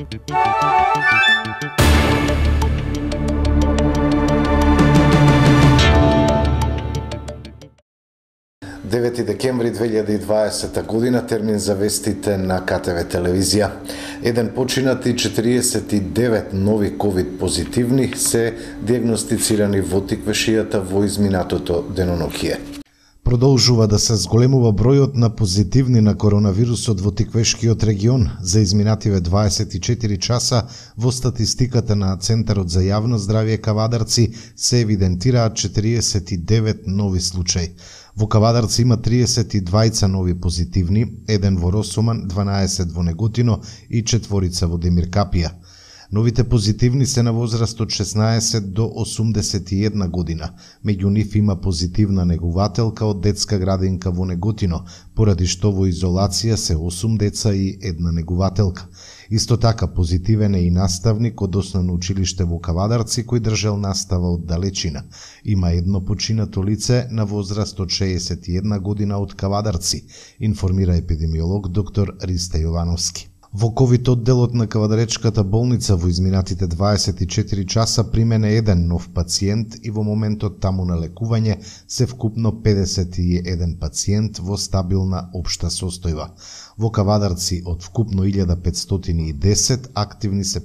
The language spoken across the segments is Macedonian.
Девети декември 2020 година, термин за вестите на КТВ телевизија. Еден починат и 49 нови ковид позитивни се диагностицирани во Тиквешијата во изминатото деноноќие. Продолжува да се зголемува бројот на позитивни на коронавирусот во Тиквешкиот регион. За изминативе 24 часа во статистиката на Центарот за јавно здравје Кавадарци се евидентираат 49 нови случаи. Во Кавадарци има 32 нови позитивни, еден во Росоман, 12 во Неготино и 4 во Демиркапија. Новите позитивни се на возраст од 16 до 81 година. Меѓу нив има позитивна негувателка од детска градинка во Неготино, поради што во изолација се 8 деца и една негувателка. Исто така позитивен е и наставник од Основно училиште во Кавадарци кој држел настава од далечина. Има едно починато лице на возраст од 61 година од Кавадарци, информира епидемиолог доктор Ристе Јовановски. Во ковид одделот на Кавадаречката болница во изминатите 24 часа примене еден нов пациент и во моментот таму на лекување се вкупно 51 пациент во стабилна општа состојба. Во Кавадарци од вкупно 1510 активни се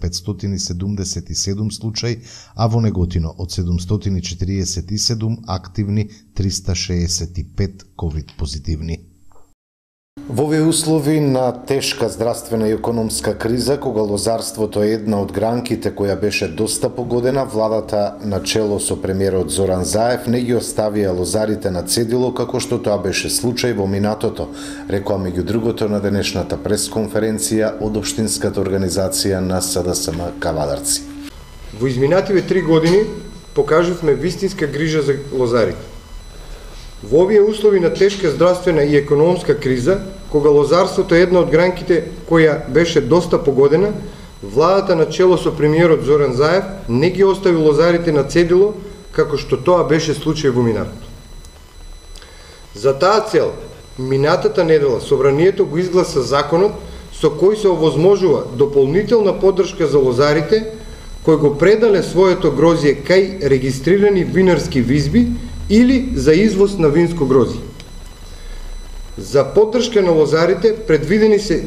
577 случаи, а во Неготино од 747 активни 365 ковид позитивни. Во овие услови на тешка здравствена и економска криза, кога лозарството е една од гранките која беше доста погодена, владата начело со премиерот Зоран Заев не ги оставија лозарите на цедило како што тоа беше случај во минатото, рекоа меѓу другото на денешната пресконференција од Општинската организација на СДСМ Кавадарци. Во изминативе 3 години покажавме вистинска грижа за лозарите. Во овие услови на тешка здравствена и економска криза, кога лозарството е една од гранките која беше доста погодена, владата на чело со премиерот Зоран Заев не ги остави лозарите на цедило, како што тоа беше случај во минатото. За таа цел, минатата недела Собранието го изгласа законот со кој се овозможува дополнителна поддршка за лозарите кои го предале своето грозје кај регистрирани винарски визби или за извоз на винско грозје. За поддршка на лозарите предвидени се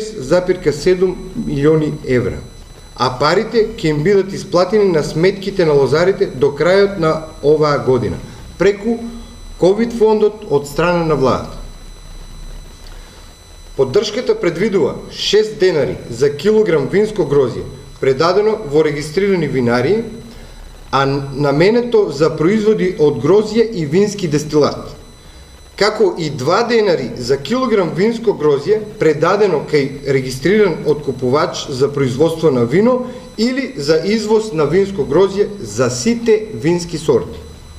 6,7 милиони евра, а парите ќе им бидат исплатени на сметките на лозарите до крајот на оваа година, преку ковид фондот од страна на владата. Поддршката предвидува 6 денари за килограм винско грозје, предадено во регистрирани винарии, а наменето за производи од грозје и вински дестилат, како и 2 денари за килограм винско грозје предадено кај регистриран откупувач за производство на вино или за извоз на винско грозје за сите вински сорти.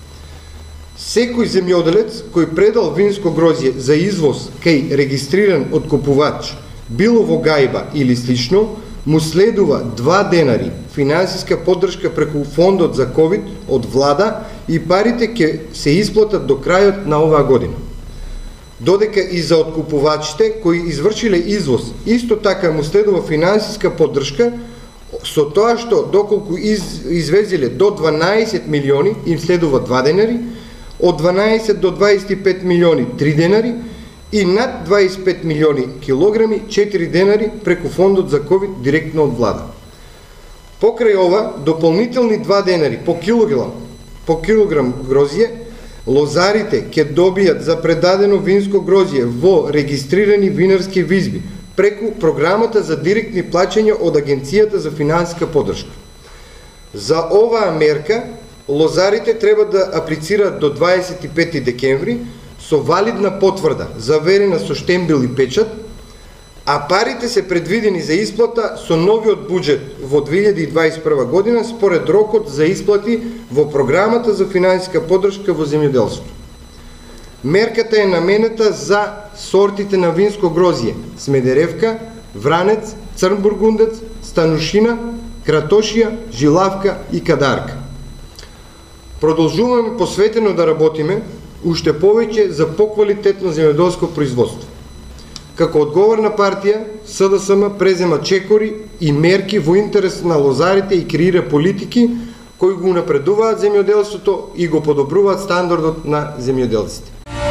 Секој земјоделец кој предал винско грозје за извоз кај регистриран откупувач, било во гајба или слично, му следува 2 денари финансиска поддршка преку фондот за ковид од влада и парите ќе се исплатат до крајот на оваа година. Додека и за откупувачите кои извршиле извоз, исто така му следува финансиска поддршка со тоа што доколку извезиле до 12 милиони им следува 2 денари, од 12 до 25 милиони 3 денари и над 25 милиони килограми 4 денари преку фондот за ковид директно од влада. Покрај ова, дополнителни 2 денари по килограм грозје, лозарите ќе добијат за предадено винско грозје во регистрирани винарски визби преку програмата за директни плаќања од Агенцијата за финансиска поддршка. За оваа мерка, лозарите треба да аплицираат до 25 декември со валидна потврда, заверена со штембел и печат, а парите се предвидени за исплата со новиот буџет во 2021 година според рокот за исплати во програмата за финансиска поддршка во земјоделството. Мерката е наменета за сортите на винско грозје: Смедеревка, Вранец, Црн бургундец, Станушина, Кратошија, Жилавка и Кадарка. Продолжуваме посветено да работиме уште повеќе за поквалитетно земјоделско производство. Како одговорна партија, СДСМ презема чекори и мерки во интерес на лозарите и креира политики кои го напредуваат земјоделството и го подобруваат стандардот на земјоделците.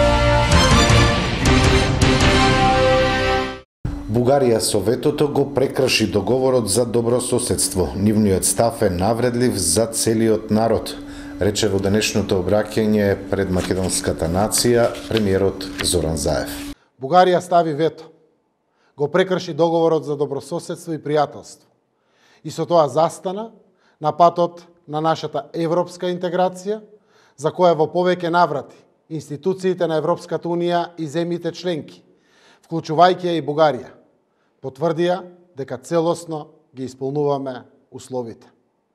Бугарија со ветото го прекрши договорот за добрососедство. Нивниот став е навредлив за целиот народ, рече во денешното обраќање пред македонската нација премиерот Зоран Заев. Бугарија стави вето, го прекрши договорот за добрососедство и пријателство и со тоа застана на патот на нашата европска интеграција, за која во повеќе наврати институциите на Европската Унија и земјите членки, вклучувајќи ја и Бугарија, потврдија дека целосно ги исполнуваме условите.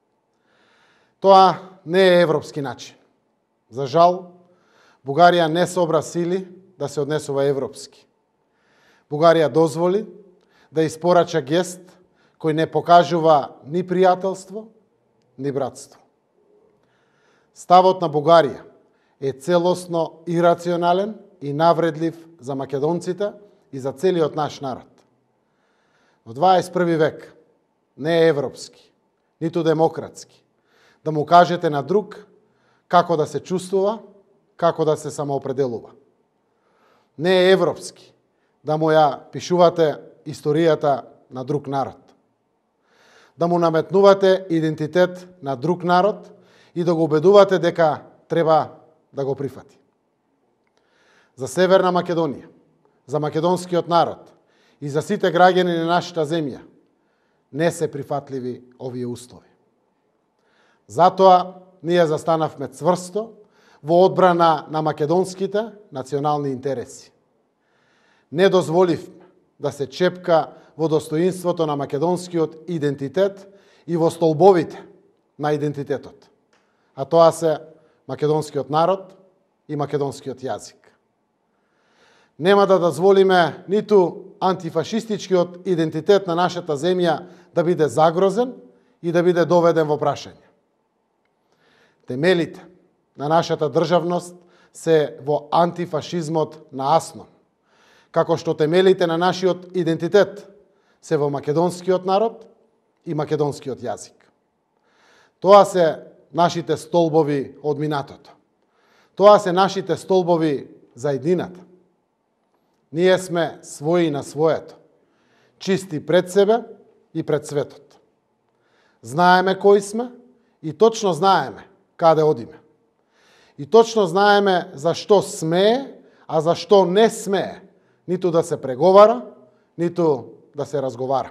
Тоа не е европски начин. За жал, Бугарија не собра сили да се однесува европски. Бугарија дозволи да испорача гест кој не покажува ни пријателство, ни братство. Ставот на Бугарија е целосно ирационален и навредлив за македонците и за целиот наш народ. Во 21 век не е европски, ниту демократски, да му кажете на друг како да се чувствува, како да се самоопределува. Не е европски да му ја пишувате историјата на друг народ. Да му наметнувате идентитет на друг народ и да го убедувате дека треба да го прифати. За Северна Македонија, за македонскиот народ и за сите граѓани на нашата земја не се прифатливи овие услови. Затоа ние застанавме цврсто во одбрана на македонските национални интереси. Не дозволивме да се чепка во достоинството на македонскиот идентитет и во столбовите на идентитетот, а тоа се македонскиот народ и македонскиот јазик. Нема да дозволиме ниту антифашистичкиот идентитет на нашата земја да биде загрозен и да биде доведен во прашање. Темелите на нашата државност се во антифашизмот на Аснон, како што темелите на нашиот идентитет се во македонскиот народ и македонскиот јазик. Тоа се нашите столбови од минатото. Тоа се нашите столбови за еднината. Ние сме своји на своето, чисти пред себе и пред светот. Знаеме кои сме и точно знаеме каде одиме. И точно знаеме зашто смее, а зашто не смее ниту да се преговара, ниту да се разговара.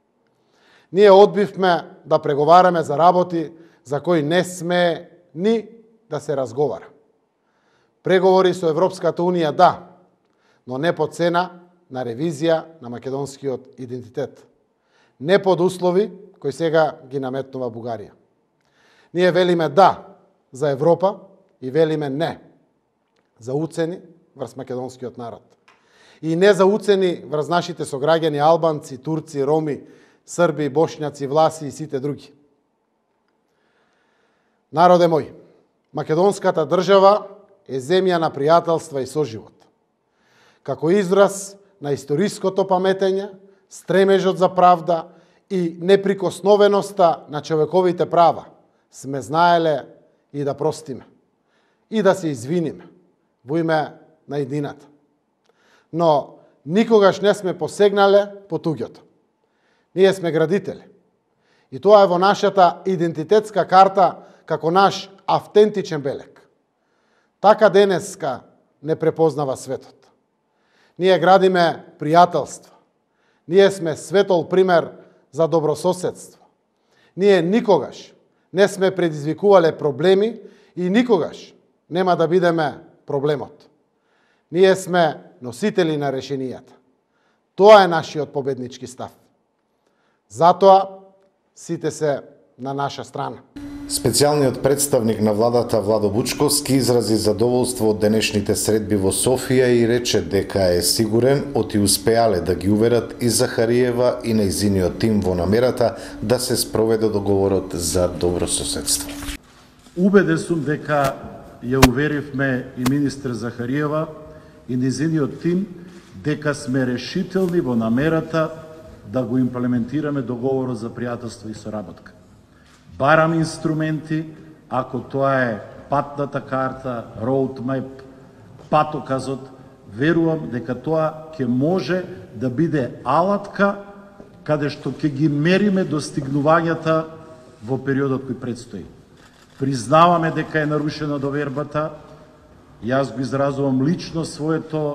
Ние одбивме да преговараме за работи за кои не смее ни да се разговара. Преговори со Европската Унија да, но не по цена на ревизија на македонскиот идентитет. Не под услови кои сега ги наметнува Бугарија. Ние велиме да за Европа и велиме не за уцени врз македонскиот народ. И не за уцени врз нашите сограѓани албанци, турци, роми, срби, бошњаци, власи и сите други. Народе мој, македонската држава е земја на пријателства и соживот. Како израз на историското паметење, стремежот за правда и неприкосновеноста на човековите права, сме знаеле и да простиме, и да се извиниме во име на едината. Но никогаш не сме посегнале по туѓото. Ние сме градители. И тоа е во нашата идентитетска карта како наш автентичен белег. Така денеска не препознава светот. Ние градиме пријателство. Ние сме светол пример за добрососедство. Ние никогаш не сме предизвикувале проблеми и никогаш нема да бидеме проблемот. Ние сме носители на решенијата. Тоа е нашиот победнички став. Затоа сите се на наша страна. Специјалниот представник на владата Владо Вучковски изрази задоволство од денешните средби во Софија и рече дека е сигурен оти успеале да ги уверат и Захариева и нејзиниот тим во намерата да се спроведе договорот за добрососедство. Убеден сум дека ја уверивме и министер Захариева и нејзиниот тим дека сме решителни во намерата да го имплементираме договорот за пријателство и соработка. Барам инструменти, ако тоа е патната карта, роудмап, патоказот, верувам дека тоа ќе може да биде алатка каде што ќе ги мериме достигнувањата во периодот кој предстои. Признаваме дека е нарушена довербата. Јас го изразувам лично своето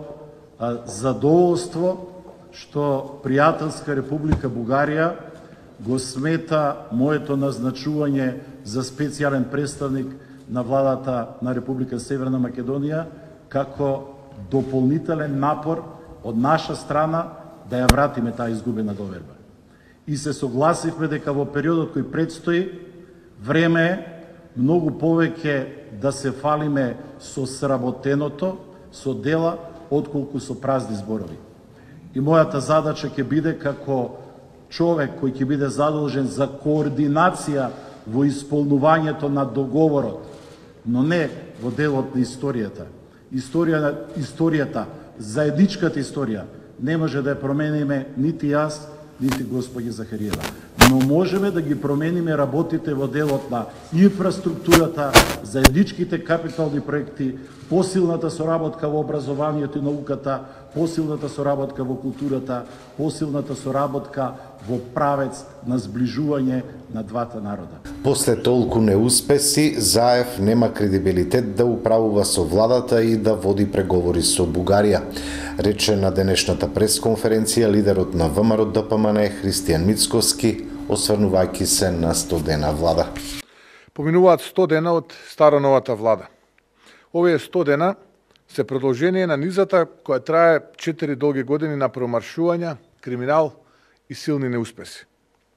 задоволство што пријателска Република Бугарија го смета моето назначување за специјален представник на владата на Република Северна Македонија како дополнителен напор од наша страна да ја вратиме таа изгубена доверба. И се согласивме дека во периодот кој предстои време е многу повеќе да се фалиме со сработеното, со дела, отколку со празни зборови. И мојата задача ќе биде како човек кој ќе биде задолжен за координација во исполнувањето на договорот, но не во делот на историјата. Историјата, заедничката историја, не може да ја промениме нити јас, нити господи Захариева. Но можеме да ги промениме работите во делот на инфраструктурата, заедничките капитални проекти, посилната соработка во образованието и науката, посилната соработка во културата, посилната соработка во правец на сближување на двата народа. После толку неуспеси, Заев нема кредибилитет да управува со владата и да води преговори со Бугарија, рече на денешната пресконференција лидерот на ВМРО ДПМН Христијан Мицкоски, осврнувајќи се на 100 дена влада. Поминуваат 100 дена од старо-новата влада. Овие 100 дена се продолжение на низата која трае 4 долги години на промаршувања, криминал и силни неуспеси.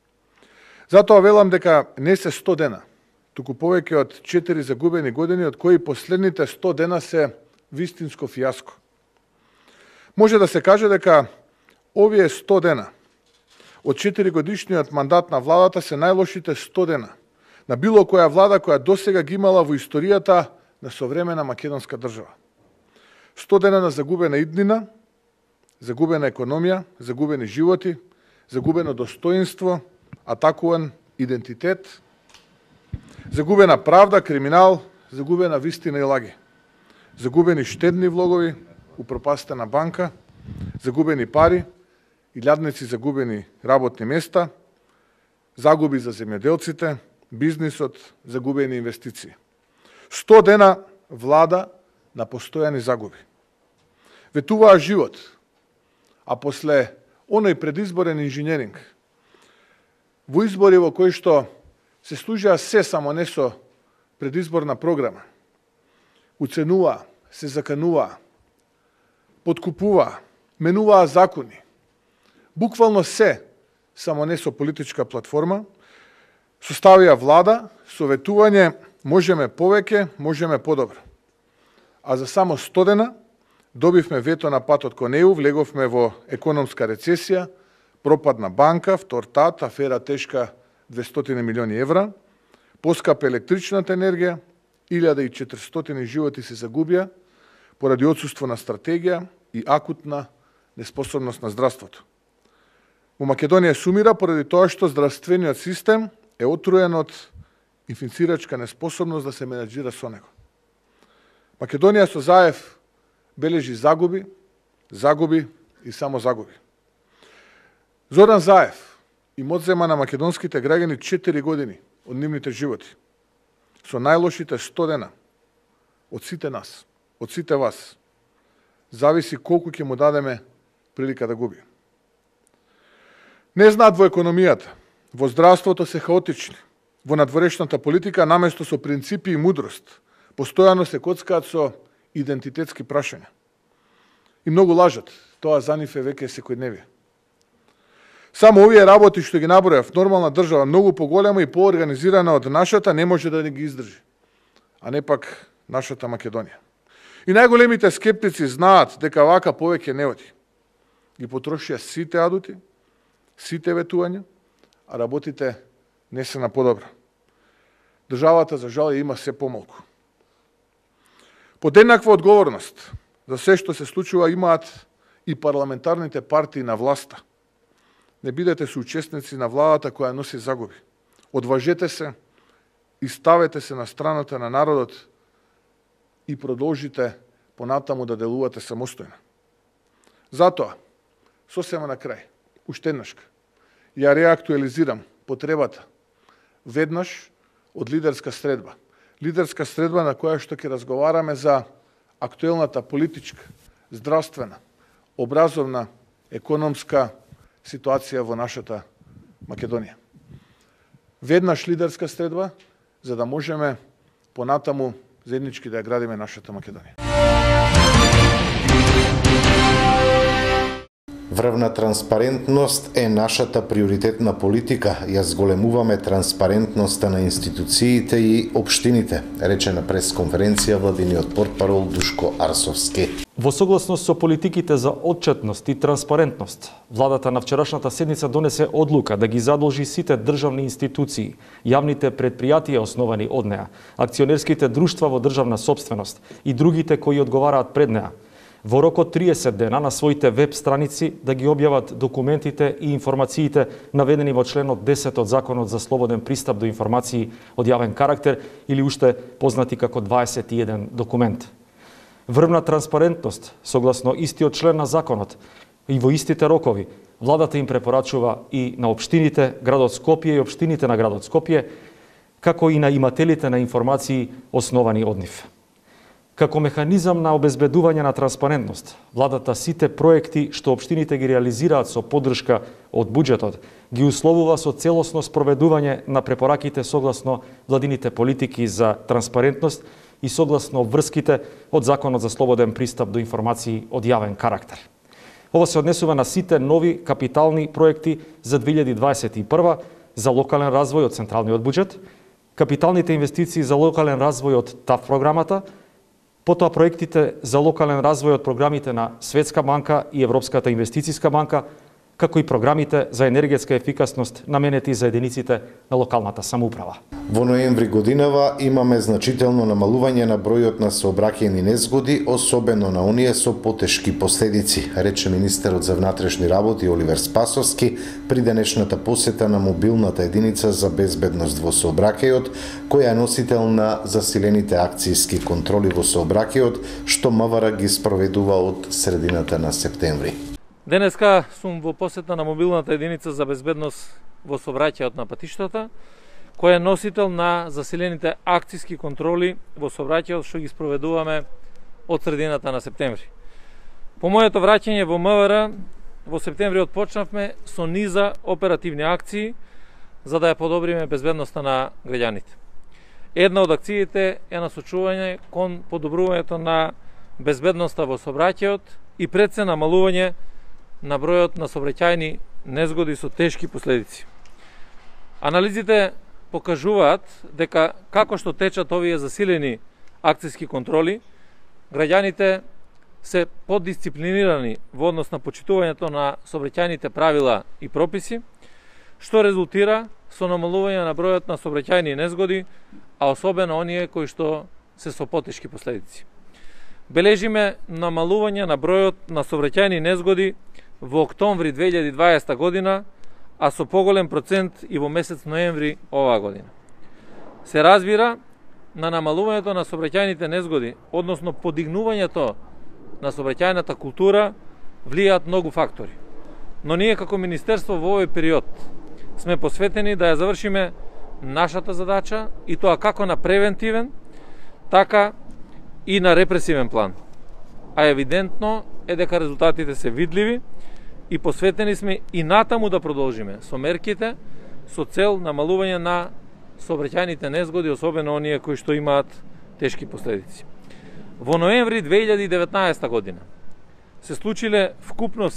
Затоа велам дека не се 100 дена, туку повеќе од 4 загубени години, од кои последните 100 дена се вистинско фијаско. Може да се каже дека овие 100 дена од 4 годишниот мандат на владата се најлошите 100 дена на било која влада која досега ги имала во историјата на современа македонска држава. 100 дена на загубена иднина, загубена економија, загубени животи, загубено достоинство, атакуван идентитет, загубена правда, криминал, загубена вистина и лаги, загубени штедни влогови, упропастена банка, загубени пари, илјадници загубени работни места, загуби за земјоделците, бизнисот, загубени инвестиции. 100 дена влада на постојани загуби. Ветуваа живот, а после оној предизборен инженеринг, во избори во кои што се служија се само не со предизборна програма, уценуваа, се закануваа, подкупуваа, менуваа закони, буквално се, само не со политичка платформа, составија влада, советување, можеме повеќе, можеме подобро. А за само 100 дена добивме вето на патот кон ЕУ, влеговме во економска рецесија, пропадна банка, втортат, афера тешка 200 милиони евра, поскапа електричната енергија, 1400 животи се загубија поради отсуство на стратегија и акутна неспособност на здравството. Во Македонија сумира поради тоа што здравствениот систем е отруен од инфицирачка неспособност да се менаџира со него. Македонија со Заев бележи загуби, загуби и само загуби. Зоран Заев им одзема на македонските граѓани 4 години од нивните животи, со најлошите 100 дена од сите нас, од сите вас. Зависи колку ќе му дадеме прилика да губи. Не знаат во економијата, во здравството се хаотични, во надворешната политика наместо со принципи и мудрост, постојано се коцкаат со идентитетски прашања. И многу лажат, тоа за нив е веќе секојдневие. Само овие работи што ги набројав, нормална држава, многу поголема и поорганизирана од нашата, не може да не ги издржи, а не пак нашата Македонија. И најголемите скептици знаат дека вака повеќе не оди. Ги потрошија сите адути, сите ветувања, а работите не се на подобро. Државата, за жал, има се помалку. Под еднаква одговорност за се што се случува имаат и парламентарните партии на власта. Не бидете соучесници на владата која носи загуби. Одважете се и ставете се на страната на народот и продолжите понатаму да делувате самостојно. Затоа, сосема на крај, уште еднашка, ја реактуализирам потребата веднаш од лидерска средба. Лидерска средба на која што ќе разговараме за актуелната политичка, здравствена, образовна, економска ситуација во нашата Македонија. Веднаш лидерска средба, за да можеме понатаму заеднички да ја градиме нашата Македонија. Врвна транспарентност е нашата приоритетна политика. Ја зголемуваме транспарентноста на институциите и општините, рече на пресконференција владиниот портпарол Душко Арсовски. Во согласност со политиките за отчетност и транспарентност, владата на вчерашната седница донесе одлука да ги задолжи сите државни институции, јавните предпријатија основани од неа, акционерските друштва во државна сопственост и другите кои одговараат пред неа, во рок од 30 дена на своите веб страници да ги објават документите и информациите наведени во членот 10 од Законот за слободен пристап до информации од јавен карактер или уште познати како 21 документ. Врвна транспарентност, согласно истиот член на законот и во истите рокови, владата им препорачува и на општините, градот Скопје и општините на градот Скопје, како и на имателите на информации основани од нив. Како механизам на обезбедување на транспарентност, владата сите проекти што општините ги реализираат со поддршка од буџетот, ги условува со целосно спроведување на препораките согласно владините политики за транспарентност и согласно врските од Законот за слободен пристап до информации од јавен карактер. Ова се однесува на сите нови капитални проекти за 2021 за локален развој од централниот буџет, капиталните инвестиции за локален развој од ТАФ програмата, потоа проектите за локален развој од програмите на Светска банка и Европската инвестициска банка, како и програмите за енергетска ефикасност наменети за единиците на локалната самоуправа. Во ноември годинава имаме значително намалување на бројот на сообраќајни незгоди, особено на оние со потешки последици, рече министерот за внатрешни работи Оливер Спасовски при денешната посета на мобилната единица за безбедност во сообраќајот, која е носител на засилените акцијски контроли во сообраќајот, што МВР ги спроведува од средината на септември. Денеска сум во посета на мобилната единица за безбедност во сообраќајот на патиштата, која е носител на засилените акцијски контроли во сообраќајот што ги спроведуваме од средината на септември. По моето враќање во МВР во септември отпочнавме со низа оперативни акции за да ја подобриме безбедноста на граѓаните. Една од акциите е насочување кон подобрувањето на безбедноста во сообраќајот и пред се намалување на бројот на сообраќајни незгоди со тешки последици. Анализите покажуваат дека како што течат овие засилени акцијски контроли, граѓаните се поддисциплинирани во однос на почитувањето на сообраќајните правила и прописи, што резултира со намалување на бројот на сообраќајни незгоди, а особено оние кои што се со потешки последици. Бележиме намалување на бројот на сообраќајни незгоди во октомври 2020 година, а со поголем процент и во месец ноември оваа година. Се разбира, на намалувањето на сообраќајните незгоди, односно подигнувањето на сообраќајната култура, влијаат многу фактори. Но ние како министерство во овој период сме посветени да ја завршиме нашата задача и тоа како на превентивен, така и на репресивен план. А евидентно е дека резултатите се видливи и посветени сме и натаму да продолжиме со мерките со цел намалување на сообраќајните незгоди, особено оние кои што имаат тешки последици. Во ноември 2019 година се случиле вкупно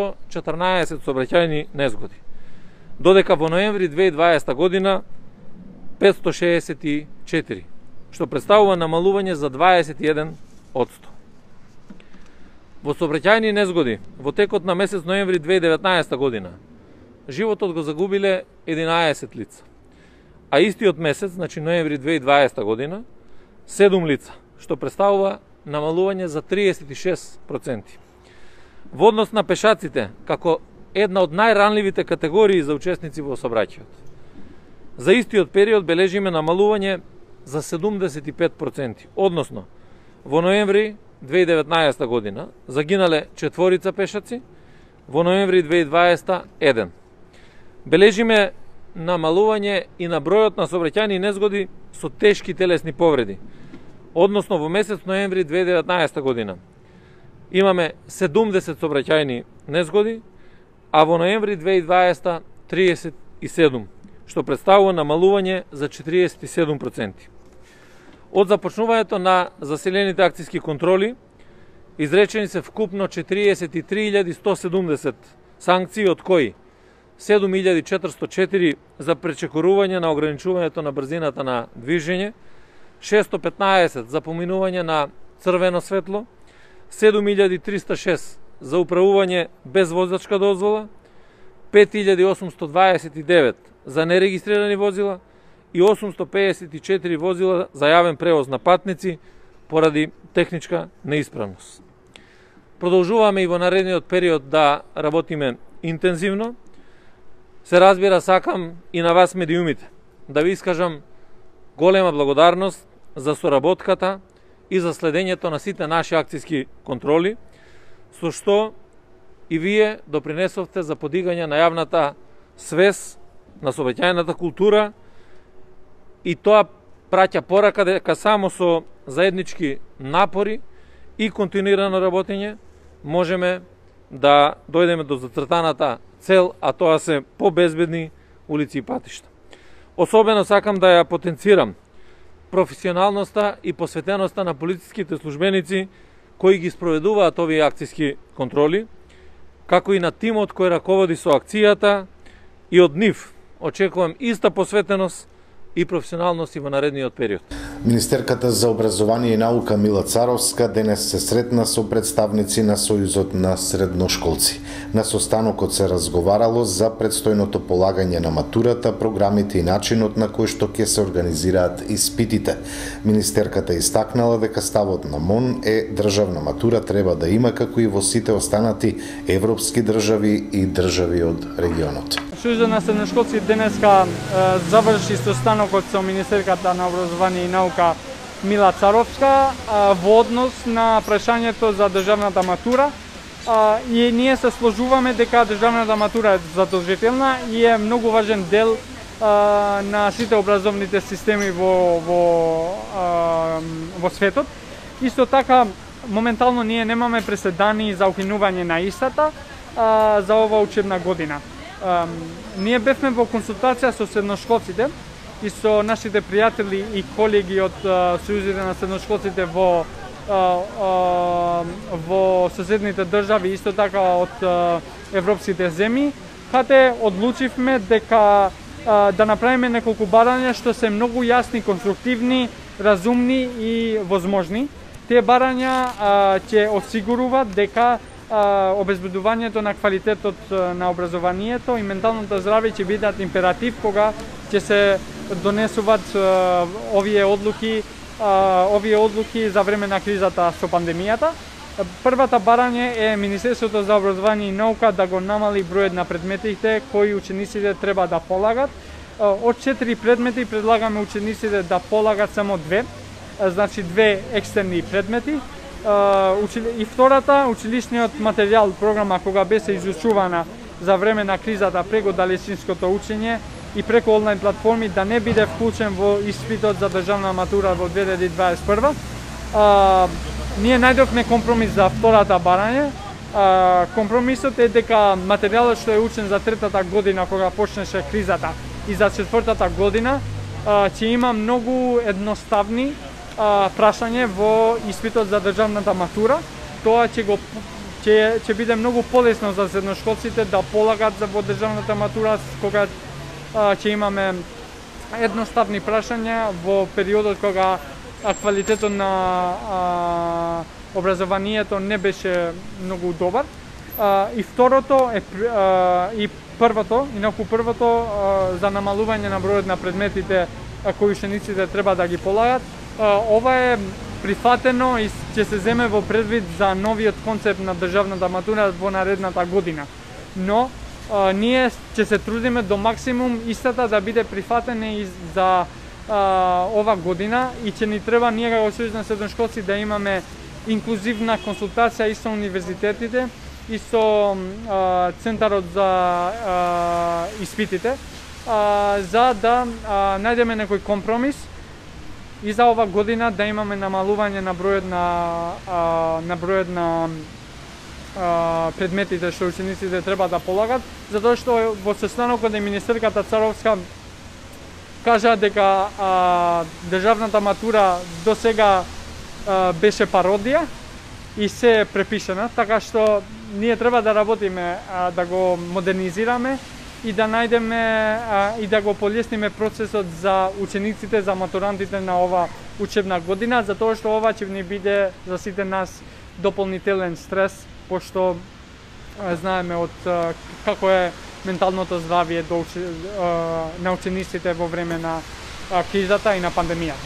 714 сообраќајни незгоди, додека во ноември 2020 година 564, што представува намалување за 21%. Во сообраќајни незгоди во текот на месец ноември 2019 година животот го загубиле 11 лица, а истиот месец, значи ноември 2020 година, 7 лица, што представува намалување за 36%. во однос на пешаците, како една од најранливите категории за учесници во сообраќајот. За истиот период бележиме намалување за 75%, односно во ноември 2019 година загинале 4 пешаци, во ноември 2020 1. Бележиме намалување и на бројот на сообраќајни незгоди со тешки телесни повреди. Односно во месец ноември 2019 година имаме 70 сообраќајни незгоди, а во ноември 2020 37, што представува намалување за 47%. Од започнувањето на заселените акцијски контроли, изречени се вкупно 43.170 санкции, од кои 7.404 за пречекорување на ограничувањето на брзината на движење, 615 за поминување на црвено светло, 7.306 за управување без возачка дозвола, 5.829 за нерегистрирани возила и 854 возила за јавен превоз на патници поради техничка неисправност. Продолжуваме и во наредниот период да работиме интензивно. Се разбира, сакам и на вас медиумите да ви искажам голема благодарност за соработката и за следењето на сите наши акцијски контроли, со што и вие допринесовте за подигање на јавната свест, на сообраќајната култура, и тоа праќа порака дека само со заеднички напори и континуирано работење можеме да дојдеме до зацртаната цел, а тоа се побезбедни улици и патишта. Особено сакам да ја потенцирам професионалноста и посветеноста на полициските службеници кои ги спроведуваат овие акцијски контроли, како и на тимот кој раководи со акцијата, и од нив очекувам иста посветеност и професионалност и во наредниот период. Министерката за образование и наука Мила Царовска денес се сретна со представници на Сојузот на средношколци. На состанокот се разговарало за предстојното полагање на матурата, програмите и начинот на кој што ќе се организираат испитите. Министерката истакнала дека ставот на МОН е државна матура треба да има како и во сите останати европски држави и држави од регионот. Сојузот на средношколци денеска заврши состанокот со Министерката на образование и наука Мила Царовска во однос на прашањето за државната матура. И ние се сложуваме дека државната матура е задолжителна и е многу важен дел на сите образовните системи во светот. Исто така, моментално ние немаме преседани за укинување на истата за ова учебна година. Ние бевме во консултација со средношколците и со нашите пријатели и колеги од Сојузите на средношколците во соседните држави, исто така од европските земји, каде одлучивме дека да направиме неколку барања што се многу јасни, конструктивни, разумни и возможни. Тие барања ќе осигуруваат дека обезбедувањето на квалитетот на образованието и менталното здравје ќе бидат императив кога ќе се донесуваат овие одлуки за време на кризата со пандемијата. Првата барање е Министерството за образование и наука да го намали бројот на предметите кои учениците треба да полагат. Од 4 предмети предлагаме учениците да полагат само 2, значи 2 екстерни предмети. И втората, училишниот материјал, програма кога беше изучувана за време на кризата преку далечинското учење и преку онлайн платформи да не биде вклучен во испитот за државна матура во 2021. Ние најдовме компромис за втората барање. Компромисот е дека материјалот што е учен за третата година кога почнеше кризата и за четвртата година ќе има многу едноставни прашање во испитот за државната матура. Тоа ќе биде многу полесно за средношколците да полагат во државната матура кога ќе имаме едноставни прашања во периодот кога квалитетот на образованието не беше многу добар. И второто е првото за намалување на бројот на предметите кои учениците треба да ги полагат. Ова е прифатено и ќе се земе во предвид за новиот концепт на државната матура во наредната година. Но ние ќе се трудиме до максимум истата да биде прифатена и за ова година и ќе ни треба ние како Сојуз на средношколци да имаме инклузивна консултација и со универзитетите и со Центарот за испитите за да најдеме некој компромис и за ова година да имаме намалување на бројот на предметите што учениците треба да полагат, затоа што во состанокот на министерката Царовска кажа дека државната матура до сега беше пародија и се препишена, така што ние треба да работиме да го модернизираме и да најдеме и да го полесниме процесот за учениците, за матурантите на ова учебна година, затоа што ова ќе ни биде за сите нас дополнителен стрес, пошто знаеме од како е менталното здравје на учениците во време на кризата и на пандемијата.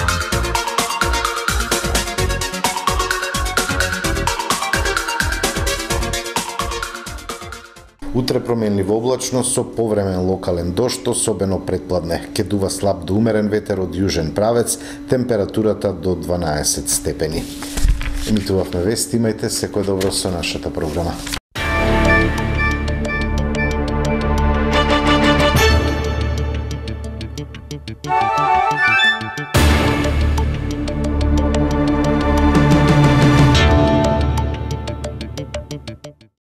Утре променлива облачност со повремен локален дожд, особено предпладне. Ќе дува слаб до умерен ветер од јужен правец, температурата до 12 степени. Емитувавме вести, имајте секој добро со нашата програма.